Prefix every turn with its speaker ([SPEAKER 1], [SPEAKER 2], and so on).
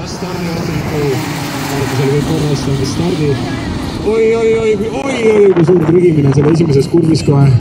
[SPEAKER 1] stardivahtuniku arvamusel kõik korras, stardi. Oi, kui suur trügimine selle esimeses kurvis kohe.